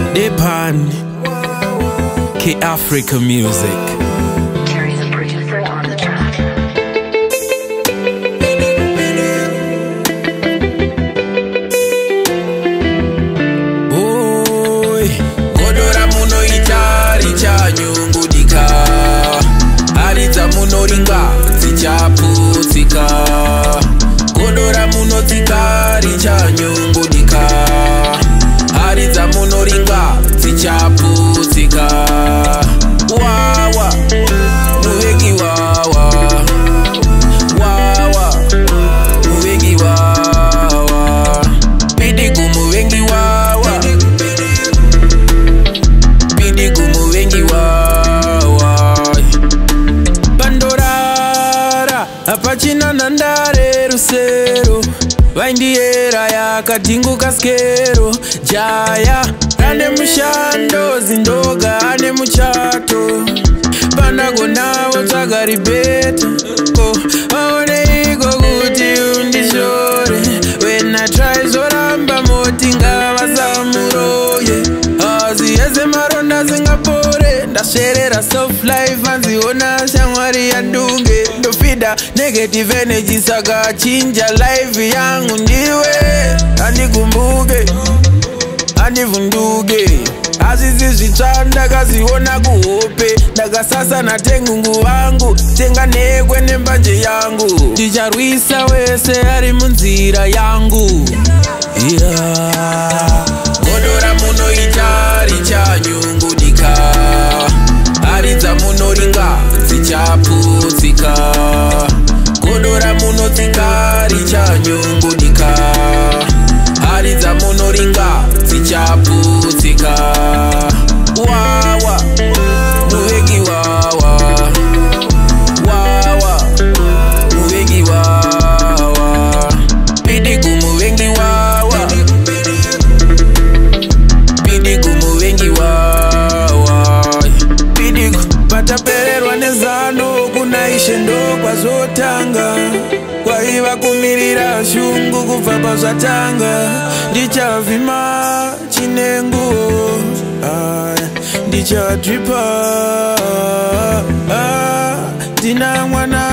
Depan KeyAfricaMusic. Terry the producer on the track. Oi, godora muno itari chanyungudika, aridza muno ringa dzichaputsika. Godora muno tsikari chanyungudika, aridza muno ringa dzichaputsika. Wawa, Muvengi wawa, wawa, Muvengi wawa, pidiku Muvengi wawa, pidiku Muvengi wawa. Pandorara, apachina nandare rusero, vaindiera yakadhinguka skero. Jaya, ane mushando, zindoga ane muchato, panagonawo tsagaribeta. Aone iko kuti undishore, when I try zoramba moti ngavasamuroye. Azi yese maronda singapore, ndasherera soft life anziona shamwari yandunge. Ndofida negative energy saka chinja life yangu ndiwe. Andikumbuke, andivunduke, azizi zvitsva ndakaziona kuhope. Ndakasasa natengungu vangu, tenga nekwe nembanje yangu. Ndicharwisa wese ari munzira yangu. Godora muno itari chanyungudika, aridza muno ringa dzichaputsika. Godora muno tsikari chanyungudika, aridza muno ringa dzichaputsika. Wawa, Muvengi wawa, wawa, Muvengi wawa, pidiku Muvengi wawa, pidiku Muvengi wawa, pidiku. Patapererwa nezano kuna ishendo kwazotanga, kwaiva kumirira shungu kubva pazvatanga. Ndichavhima chinenguo, ndichadripa, ndina mwana